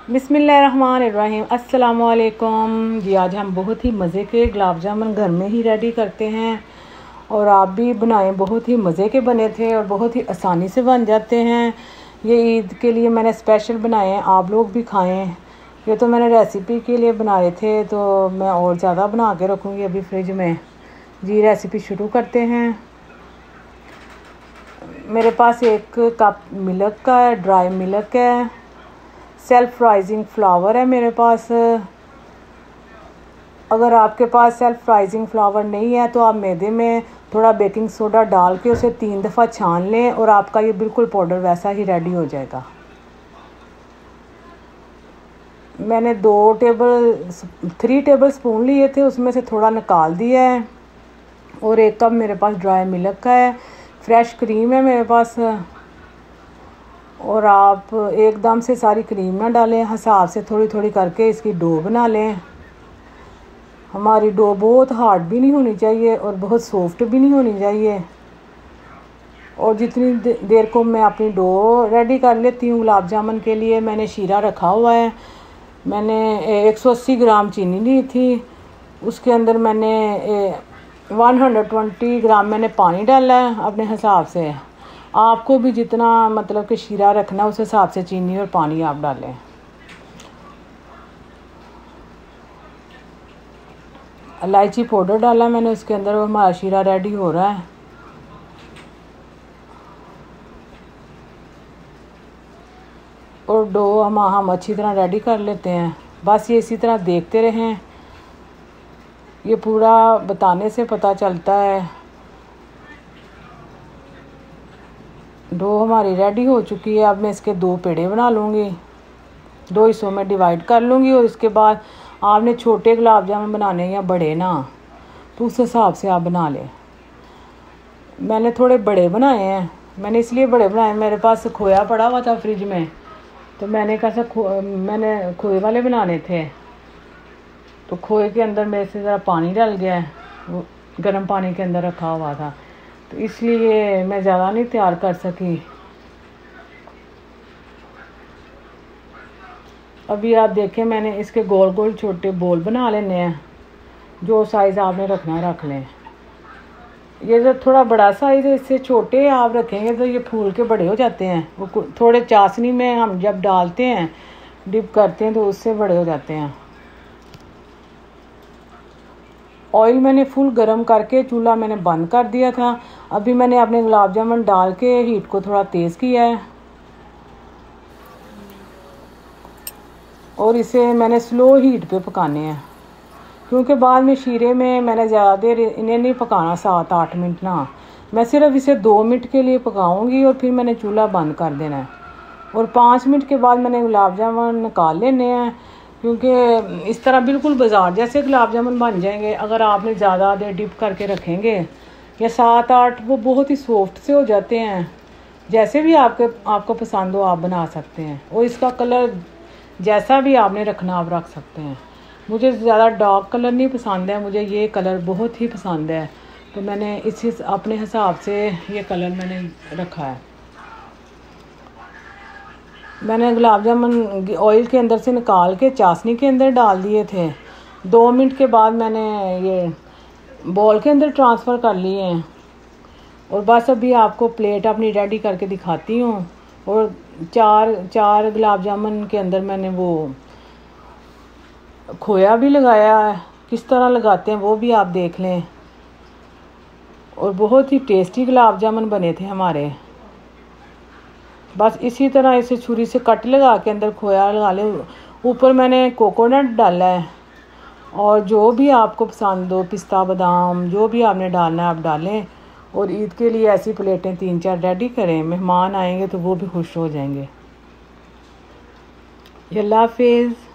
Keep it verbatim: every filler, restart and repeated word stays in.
बिस्मिल्लाहिर्रहमानिर्रहीम। अस्सलामुअलैकुम जी। आज हम बहुत ही मज़े के गुलाब जामुन घर में ही रेडी करते हैं और आप भी बनाएं। बहुत ही मज़े के बने थे और बहुत ही आसानी से बन जाते हैं। ये ईद के लिए मैंने स्पेशल बनाए हैं, आप लोग भी खाएं। ये तो मैंने रेसिपी के लिए बनाए थे, तो मैं और ज़्यादा बना के रखूँगी अभी फ्रिज में। जी रेसिपी शुरू करते हैं। मेरे पास एक कप मिल्क का है, ड्राई मिल्क है, सेल्फ राइजिंग फ्लावर है मेरे पास। अगर आपके पास सेल्फ राइजिंग फ्लावर नहीं है तो आप मैदे में थोड़ा बेकिंग सोडा डाल के उसे तीन दफ़ा छान लें और आपका ये बिल्कुल पाउडर वैसा ही रेडी हो जाएगा। मैंने दो टेबल थ्री टेबल स्पून लिए थे, उसमें से थोड़ा निकाल दिया है। और एक कप मेरे पास ड्राई मिल्क का है, फ्रेश क्रीम है मेरे पास। और आप एकदम से सारी क्रीम ना डालें, हिसाब से थोड़ी थोड़ी करके इसकी डो बना लें। हमारी डो बहुत हार्ड भी नहीं होनी चाहिए और बहुत सॉफ्ट भी नहीं होनी चाहिए। और जितनी देर को मैं अपनी डो रेडी कर लेती हूँ गुलाब जामुन के लिए, मैंने शीरा रखा हुआ है। मैंने एक सौ अस्सी ग्राम चीनी ली थी, उसके अंदर मैंने एक सौ बीस ग्राम मैंने पानी डाला है अपने हिसाब से। आपको भी जितना मतलब कि शीरा रखना उस हिसाब से चीनी और पानी आप डालें। इलायची पाउडर डाला मैंने उसके अंदर, वो हमारा शीरा रेडी हो रहा है। और डो हम हम अच्छी तरह रेडी कर लेते हैं। बस ये इसी तरह देखते रहें, ये पूरा बताने से पता चलता है। डो हमारी रेडी हो चुकी है। अब मैं इसके दो पेड़े बना लूँगी, दो हिस्सों में डिवाइड कर लूँगी। और इसके बाद आपने छोटे गुलाब जामुन बनाने या बड़े ना, तो उस हिसाब से आप बना लें। मैंने थोड़े बड़े बनाए हैं, मैंने इसलिए बड़े बनाए, मेरे पास खोया पड़ा हुआ था फ्रिज में, तो मैंने कहा खो मैंने खोए वाले बनाने थे। तो खोए के अंदर मेरे से ज़रा पानी डल गया, वो गर्म पानी के अंदर रखा हुआ था, तो इसलिए मैं ज़्यादा नहीं तैयार कर सकी। अभी आप देखें, मैंने इसके गोल गोल छोटे बोल बना लेने हैं। जो साइज़ आपने रखना है रख लें। ये जो थोड़ा बड़ा साइज़ है, इससे छोटे आप रखेंगे तो ये फूल के बड़े हो जाते हैं। वो थोड़े चाशनी में हम जब डालते हैं, डिप करते हैं, तो उससे बड़े हो जाते हैं। ऑयल मैंने फुल गरम करके चूल्हा मैंने बंद कर दिया था। अभी मैंने अपने गुलाब जामुन डाल के हीट को थोड़ा तेज़ किया है और इसे मैंने स्लो हीट पे पकाने हैं, क्योंकि बाद में शीरे में मैंने ज़्यादा देर इन्हें नहीं पकाना, सात आठ मिनट ना, मैं सिर्फ इसे दो मिनट के लिए पकाऊंगी और फिर मैंने चूल्हा बंद कर देना है। और पाँच मिनट के बाद मैंने गुलाब जामुन निकाल लेने हैं, क्योंकि इस तरह बिल्कुल बाज़ार जैसे गुलाब जामुन बन जाएंगे। अगर आपने ज़्यादा देर डिप करके रखेंगे या सात आठ, वो बहुत ही सॉफ्ट से हो जाते हैं। जैसे भी आपके आपको पसंद हो आप बना सकते हैं। और इसका कलर जैसा भी आपने रखना आप रख सकते हैं। मुझे ज़्यादा डार्क कलर नहीं पसंद है, मुझे ये कलर बहुत ही पसंद है, तो मैंने इसी अपने हिसाब से ये कलर मैंने रखा है। मैंने गुलाब जामुन ऑयल के अंदर से निकाल के चाशनी के अंदर डाल दिए थे। दो मिनट के बाद मैंने ये बॉल के अंदर ट्रांसफ़र कर लिए हैं। और बस अभी आपको प्लेट अपनी रेडी करके दिखाती हूँ। और चार चार गुलाब जामुन के अंदर मैंने वो खोया भी लगाया है, किस तरह लगाते हैं वो भी आप देख लें। और बहुत ही टेस्टी गुलाब जामुन बने थे हमारे। बस इसी तरह इसे छुरी से कट लगा के अंदर खोया लगा ले। ऊपर मैंने कोकोनट डाला है, और जो भी आपको पसंद हो, पिस्ता बादाम जो भी आपने डालना है आप डालें। और ईद के लिए ऐसी प्लेटें तीन चार रेडी करें, मेहमान आएंगे तो वो भी खुश हो जाएंगे। अल्लाह हाफिज़।